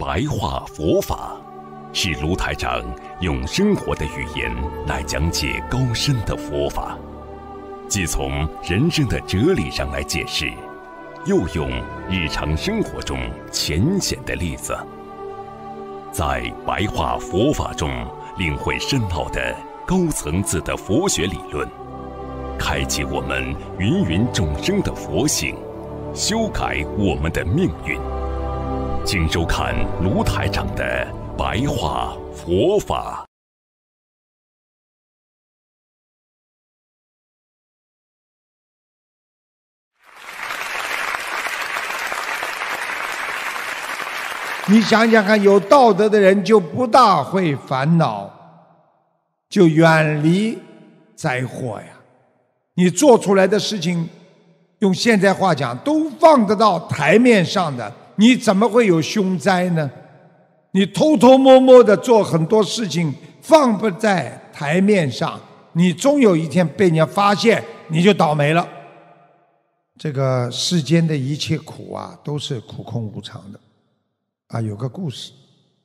白话佛法，是卢台长用生活的语言来讲解高深的佛法，既从人生的哲理上来解释，又用日常生活中浅显的例子，在白话佛法中领会深奥的高层次的佛学理论，开启我们芸芸众生的佛性，修改我们的命运。请收看卢台长的白话佛法。 你想想看，有道德的人就不大会烦恼，就远离灾祸呀。你做出来的事情，用现在话讲，都放得到台面上的，你怎么会有凶灾呢？你偷偷摸摸的做很多事情，放不在台面上，你终有一天被人家发现，你就倒霉了。这个世间的一切苦啊，都是苦空无常的。有个故事，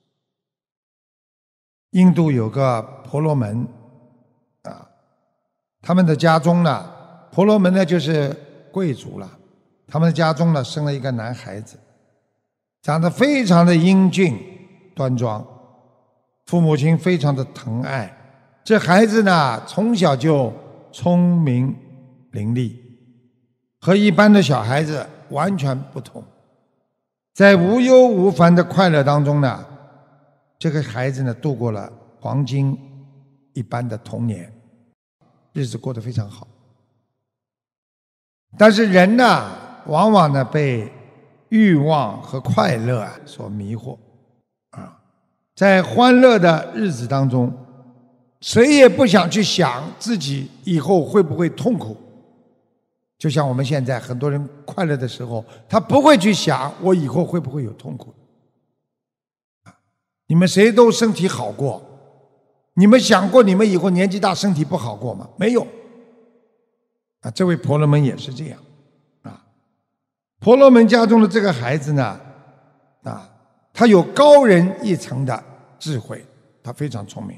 印度有个婆罗门他们的家中呢，婆罗门呢就是贵族了，他们的家中呢生了一个男孩子，长得非常的英俊端庄，父母亲非常的疼爱。这孩子呢从小就聪明伶俐，和一般的小孩子完全不同。在无忧无烦的快乐当中呢，这个孩子呢度过了黄金一般的童年，日子过得非常好。但是人呢，往往呢被欲望和快乐所迷惑在欢乐的日子当中，谁也不想去想自己以后会不会痛苦。就像我们现在很多人快乐的时候，他不会去想我以后会不会有痛苦。你们谁都身体好过，你们想过你们以后年纪大身体不好过吗？没有。这位婆罗门也是这样婆罗门家中的这个孩子呢他有高人一层的智慧，他非常聪明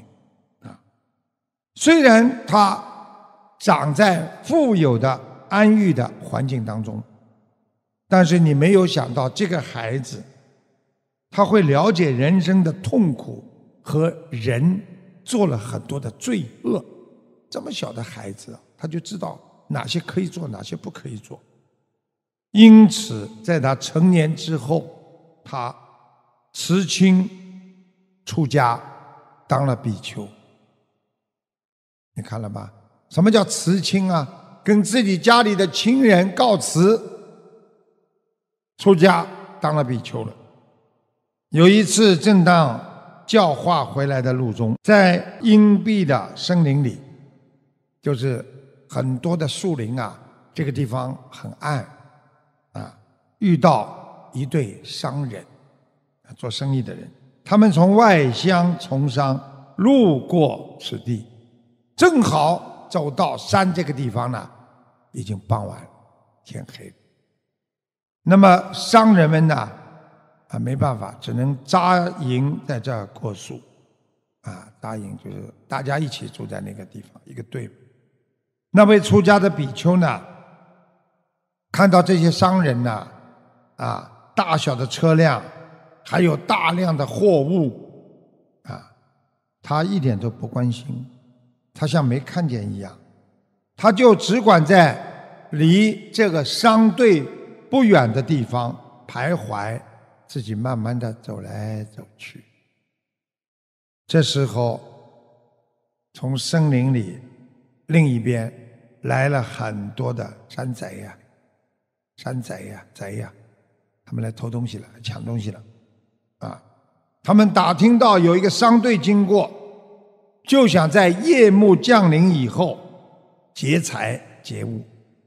虽然他长在富有的安逸的环境当中，但是你没有想到这个孩子他会了解人生的痛苦和人做了很多的罪恶。这么小的孩子他就知道哪些可以做，哪些不可以做。因此在他成年之后，他辞亲出家当了比丘。你看了吧？什么叫辞亲啊？跟自己家里的亲人告辞，出家当了比丘了。有一次正当教化回来的路中，在阴蔽的森林里，就是很多的树林这个地方很暗遇到一对商人，做生意的人，他们从外乡从商，路过此地，正好走到山这个地方呢，已经傍晚天黑了。那么商人们呢没办法，只能扎营在这儿过宿扎营就是大家一起住在那个地方，一个队伍。那位出家的比丘呢，看到这些商人呢大小的车辆，还有大量的货物他一点都不关心，他像没看见一样，他就只管在离这个商队不远的地方徘徊，自己慢慢的走来走去。这时候从森林里另一边来了很多的山贼他们来偷东西了，抢东西了他们打听到有一个商队经过，就想在夜幕降临以后劫财劫物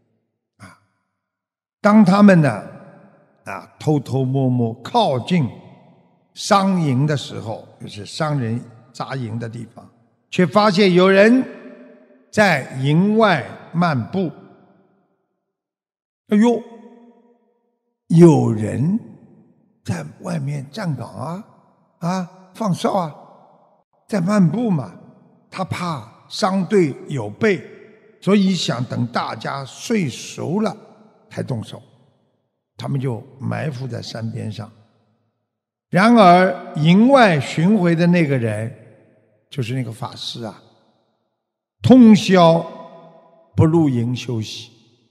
当他们呢偷偷摸摸靠近商营的时候，就是商人扎营的地方，却发现有人在营外漫步。哎呦，有人在外面站岗放哨啊，在漫步嘛。他怕伤队有备，所以想等大家睡熟了才动手。他们就埋伏在山边上。然而营外巡回的那个人，就是那个法师啊，通宵不入营休息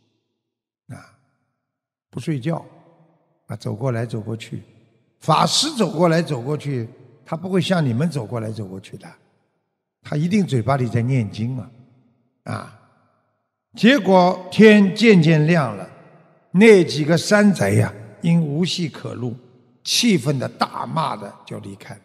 不睡觉走过来走过去。法师走过来走过去，他不会像你们走过来走过去的，他一定嘴巴里在念经结果天渐渐亮了，那几个山贼因无戏可录，气愤的大骂的就离开了。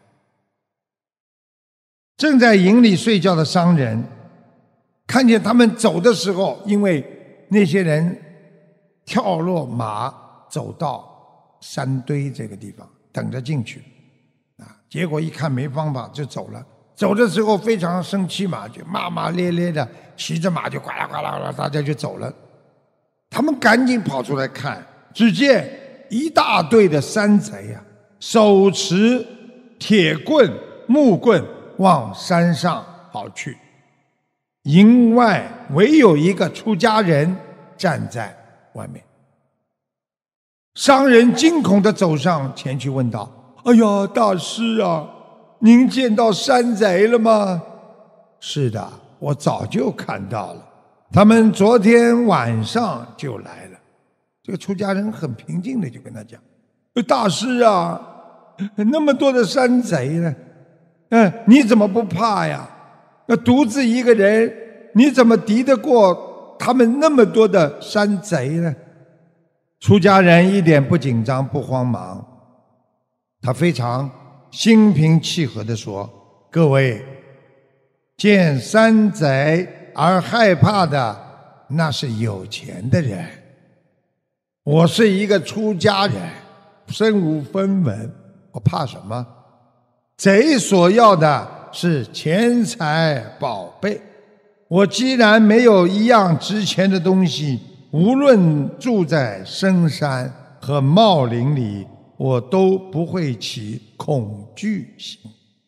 正在营里睡觉的商人看见他们走的时候，因为那些人跳落马走到山堆这个地方等着进去结果一看没方法就走了。走的时候非常生气嘛，就骂骂咧咧的，骑着马就呱啦呱啦呱啦，大家就走了。他们赶紧跑出来看，只见一大队的山贼手持铁棍木棍往山上跑去，营外唯有一个出家人站在外面。商人惊恐地走上前去问道：哎呀，大师啊，您见到山贼了吗？是的，我早就看到了，他们昨天晚上就来了。这个出家人很平静的就跟他讲：大师啊，那么多的山贼呢，你怎么不怕呀？独自一个人，你怎么敌得过他们那么多的山贼呢？出家人一点不紧张不慌忙，他非常心平气和地说：各位，见山贼而害怕的那是有钱的人，我是一个出家人，身无分文，我怕什么？贼所要的是钱财宝贝，我既然没有一样值钱的东西，无论住在深山和茂林里，我都不会起恐惧心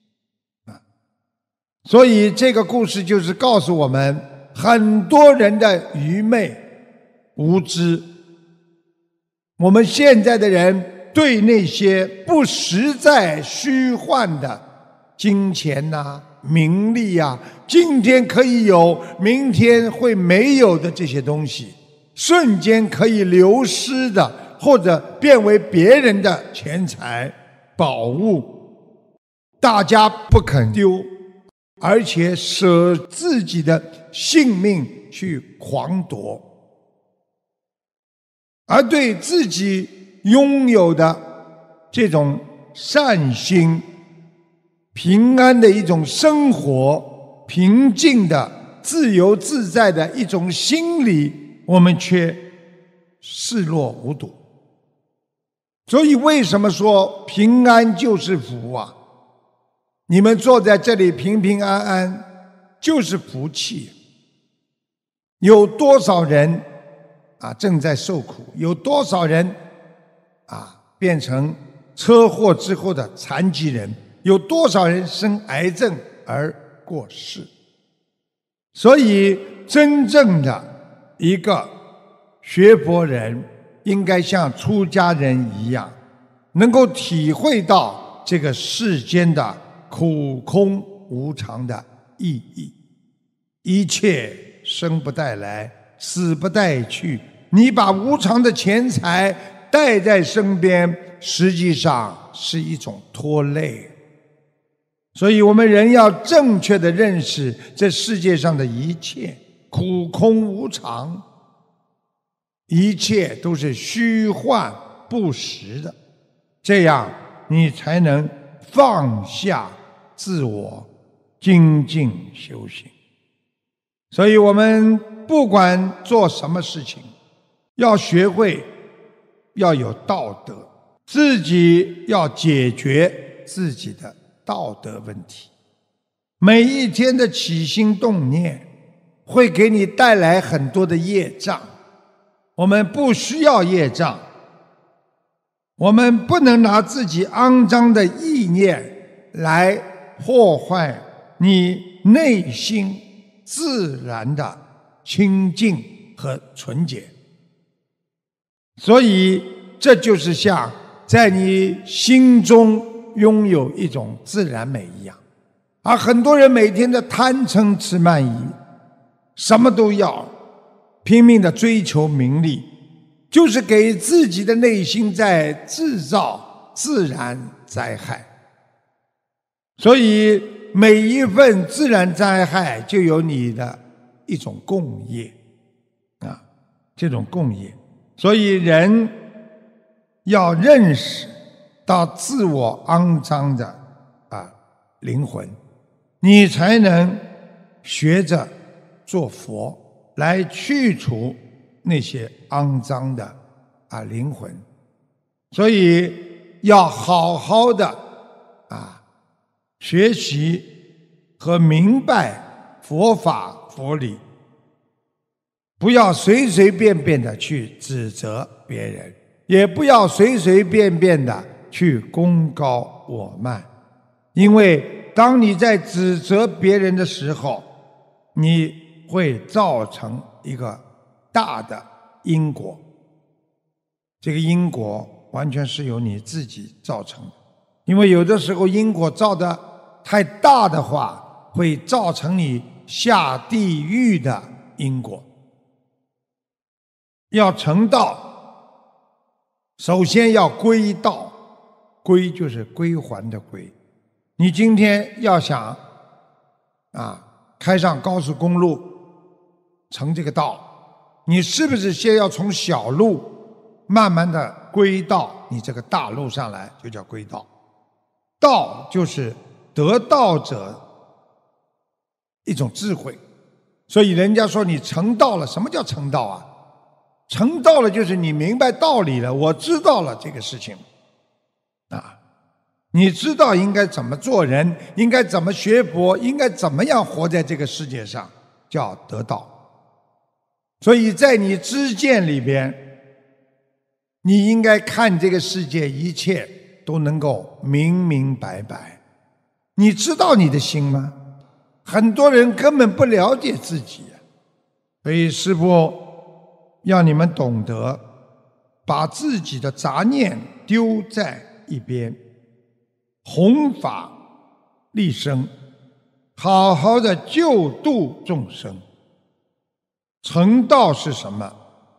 所以这个故事就是告诉我们很多人的愚昧无知。我们现在的人对那些不实在虚幻的金钱名利今天可以有明天会没有的这些东西，瞬间可以流失的或者变为别人的钱财宝物，大家不肯丢，而且舍自己的性命去狂夺，而对自己拥有的这种善心、平安的一种生活、平静的自由自在的一种心理，我们却视若无睹。所以为什么说平安就是福啊？你们坐在这里平平安安就是福气。有多少人正在受苦，有多少人变成车祸之后的残疾人，有多少人生癌症而过世。所以真正的一个学佛人应该像出家人一样，能够体会到这个世间的苦空无常的意义。一切生不带来，死不带去，你把无常的钱财带在身边，实际上是一种拖累。所以我们人要正确的认识这世界上的一切苦空无常，一切都是虚幻不实的，这样你才能放下自我，精进修行。所以我们不管做什么事情，要学会要有道德，自己要解决自己的道德问题。每一天的起心动念会给你带来很多的业障，我们不需要业障， 我们不能拿自己肮脏的意念来破坏你内心自然的清净和纯洁。所以这就是像在你心中拥有一种自然美一样。而很多人每天的贪嗔痴慢疑，什么都要，拼命的追求名利，就是给自己的内心在制造自然灾害。所以每一份自然灾害就有你的一种共业啊，这种共业。所以人要认识到自我肮脏的灵魂，你才能学着做佛，来去除那些肮脏的灵魂。所以要好好的学习和明白佛法佛理，不要随随便便的去指责别人，也不要随随便便的去功高我慢。因为当你在指责别人的时候，你会造成一个大的因果，这个因果完全是由你自己造成的。因为有的时候因果造的太大的话，会造成你下地狱的因果。要成道，首先要归道，归就是归还的归。你今天要想开上高速公路成这个道，你是不是先要从小路慢慢的归到你这个大路上来，就叫归道。道就是得道者一种智慧。所以人家说你成道了，什么叫成道啊？成道了就是你明白道理了，我知道了这个事情你知道应该怎么做人，应该怎么学佛，应该怎么样活在这个世界上，叫得道。所以在你知见里边，你应该看这个世界一切都能够明明白白。你知道你的心吗？很多人根本不了解自己。所以师父要你们懂得把自己的杂念丢在一边，弘法利生，好好的救度众生。成道是什么？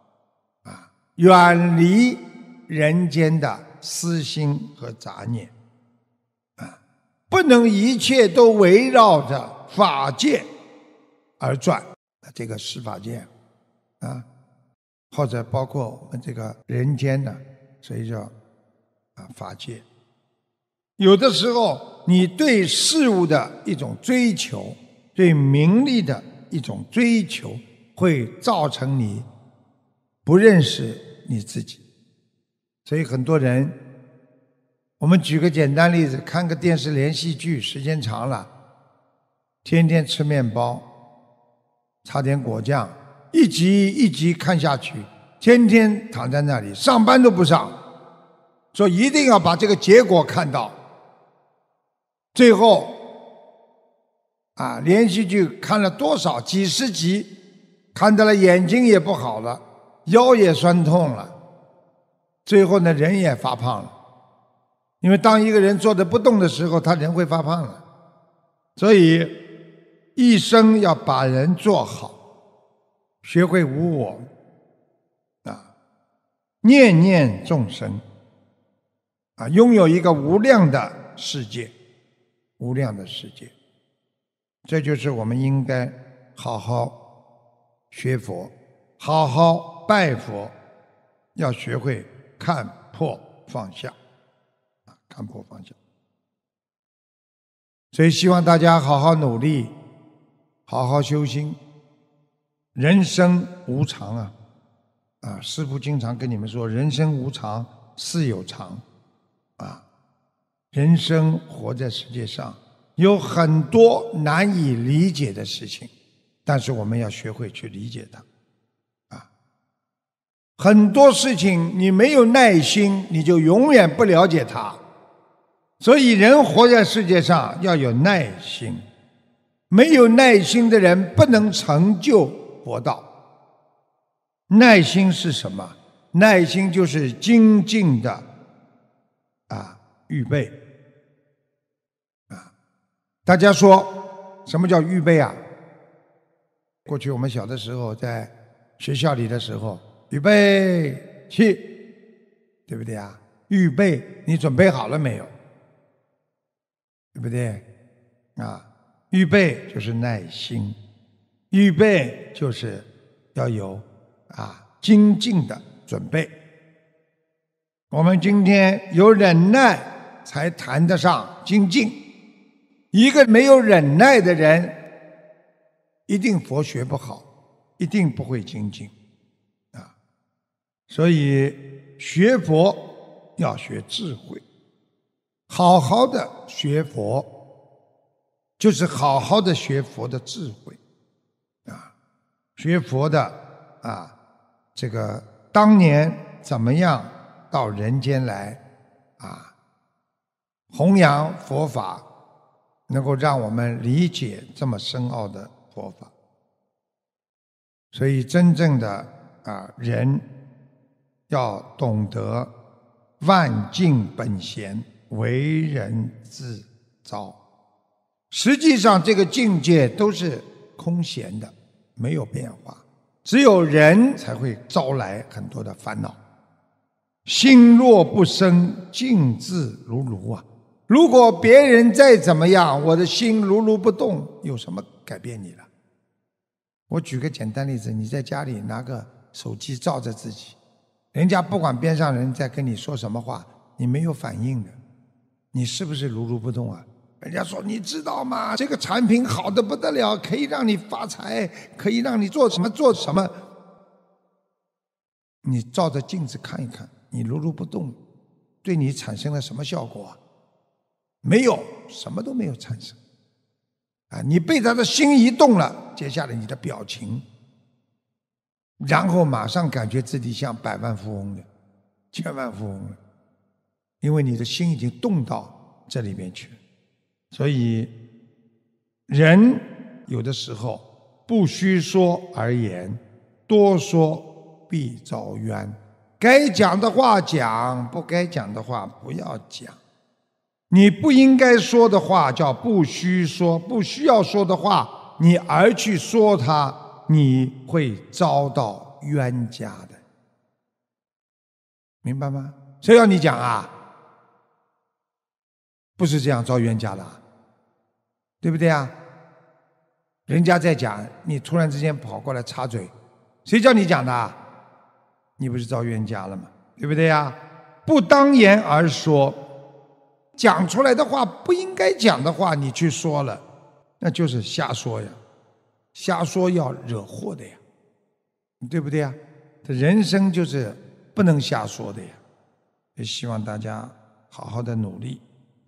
远离人间的私心和杂念，不能一切都围绕着法界而转。这个十法界或者包括我们这个人间的，所以叫法界。有的时候你对事物的一种追求，对名利的一种追求，会造成你不认识你自己。所以很多人，我们举个简单例子，看个电视连续剧时间长了，天天吃面包，擦点果酱，一集一集看下去，天天躺在那里，上班都不上，说一定要把这个结果看到。最后连续剧看了多少几十集，看到了眼睛也不好了，腰也酸痛了，最后呢人也发胖了。因为当一个人坐着不动的时候，他人会发胖了。所以一生要把人做好，学会无我念念众生拥有一个无量的世界，无量的世界。这就是我们应该好好学佛，好好拜佛，要学会看破放下，看破放下。所以希望大家好好努力，好好修心。人生无常师父经常跟你们说，人生无常，事有常人生活在世界上有很多难以理解的事情，但是我们要学会去理解它很多事情你没有耐心，你就永远不了解它。所以人活在世界上要有耐心，没有耐心的人不能成就佛道。耐心是什么？耐心就是精进的预备大家说什么叫预备啊？过去我们小的时候在学校里的时候，预备起，对不对啊？预备，你准备好了没有？对不对预备就是耐心，预备就是要有精进的准备。我们今天有忍耐才谈得上精进，一个没有忍耐的人一定佛学不好，一定不会精进所以学佛要学智慧，好好的学佛就是好好的学佛的智慧学佛的这个当年怎么样到人间来弘扬佛法，能够让我们理解这么深奥的佛法。所以真正的人要懂得万境本闲，为人自招。实际上这个境界都是空闲的，没有变化，只有人才会招来很多的烦恼。心若不生，静自如如如果别人再怎么样，我的心如如不动，有什么改变你了？我举个简单例子，你在家里拿个手机照着自己，人家不管边上人在跟你说什么话，你没有反应的，你是不是如如不动人家说你知道吗？这个产品好得不得了，可以让你发财，可以让你做什么做什么。你照着镜子看一看，你如如不动，对你产生了什么效果没有，什么都没有产生你被他的心一动了，接下来你的表情，然后马上感觉自己像百万富翁的、千万富翁了，因为你的心已经动到这里面去了。所以人有的时候不须说而言，多说必遭冤。该讲的话讲，不该讲的话不要讲。你不应该说的话叫不须说，不需要说的话你而去说它，你会遭到冤家的，明白吗？谁要你讲不是这样遭冤家的对不对人家在讲，你突然之间跑过来插嘴，谁叫你讲的你不是遭冤家了吗？对不对不当言而说，讲出来的话不应该讲的话你去说了，那就是瞎说呀，瞎说要惹祸的呀，对不对这人生就是不能瞎说的呀。也希望大家好好的努力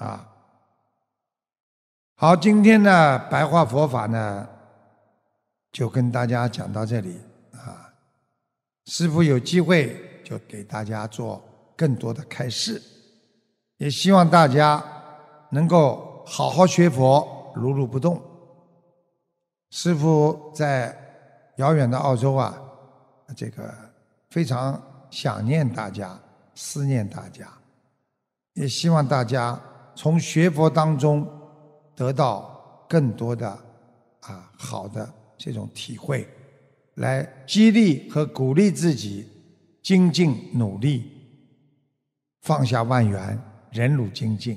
好，今天呢白话佛法呢就跟大家讲到这里师父有机会就给大家做更多的开示，也希望大家能够好好学佛，如如不动。师父在遥远的澳洲这个非常想念大家，思念大家，也希望大家从学佛当中得到更多的好的这种体会，来激励和鼓励自己精进努力，放下万缘，忍辱精进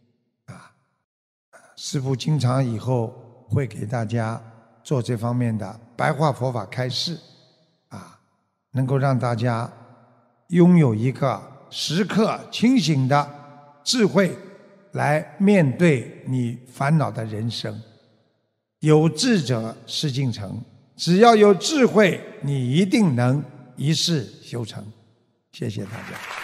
师父经常以后会给大家做这方面的白话佛法开示能够让大家拥有一个时刻清醒的智慧来面对你烦恼的人生。有志者事竟成，只要有智慧，你一定能一世修成。谢谢大家。